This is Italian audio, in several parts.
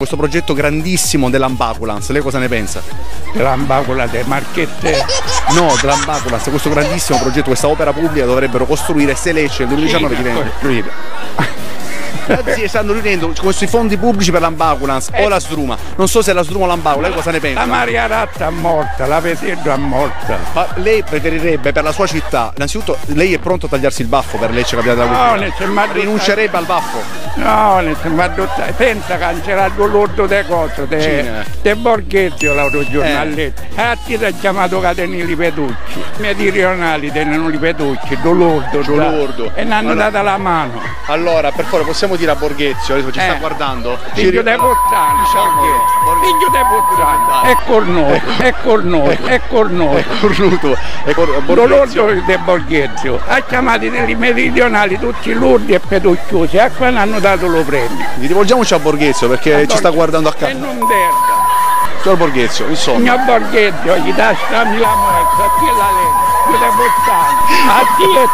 questo progetto grandissimo dell'Ambulance, lei cosa ne pensa? Dell'Ambulance, Marchette? No, dell'Ambulance, questo grandissimo progetto, questa opera pubblica dovrebbero costruire se Lecce nel 2019 diventa. Si stanno riunendo questi fondi pubblici per l'Ambulance o la Sdruma. Non so se la Sdruma o l'Ambulance, lei cosa ne pensa? La Maria Ratta è morta, la Pesillo è morta. Ma lei preferirebbe per la sua città, innanzitutto lei è pronto a tagliarsi il baffo per Lecce Capitale della Cultura? No, rinuncerebbe al baffo? No, pensa cancellato l'ordo delle cose, del Borghezio l'autogiornaletto. E ti ha chiamato Catenili Petucci, meridionali tengono i Petucci, Dolordo. E ne hanno dato la mano. Allora, per favore, possiamo dire a Borghezio, adesso ci sta guardando? Figlio dei Pozzani, figlio dei Pozzani, è con noi, è con noi, è con noi. Dolordo del Borghezio, ha chiamato i meridionali tutti lurdi e petucciosi, a qua hanno dato lo premio. Rivolgiamoci a Borghezio perché ci sta guardando a casa. E non verga. Signor Borghezio, insomma. Signor Borghezio, gli dà stammi la muezza, chi è la legge? A chi è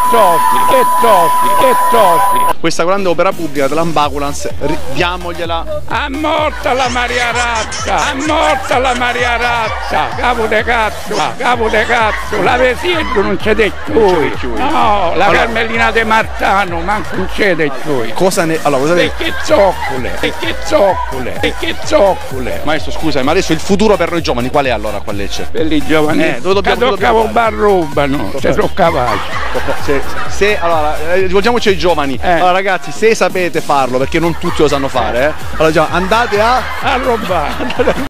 Totti. Questa grande opera pubblica dell'Ambulance, diamogliela. A morta la Maria Razza, a morta la Maria Razza, capo de cazzo, la Pesillo non c'è dei ciui. No, la Carmelina De Martano, manco non c'è dei ciui. Cosa ne. Allora, cosa perché zoccole. Maestro, scusa, ma adesso il futuro per noi giovani qual è allora qua a Lecce? Per i giovani, dove dobbiamo barrubano, se sono capaci. Allora, rivolgiamoci ai giovani. Allora ragazzi, se sapete farlo, perché non tutti lo sanno fare, allora andate a rubare.